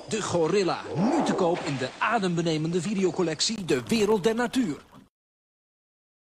De gorilla, nu te koop in de adembenemende videocollectie De Wereld der Natuur.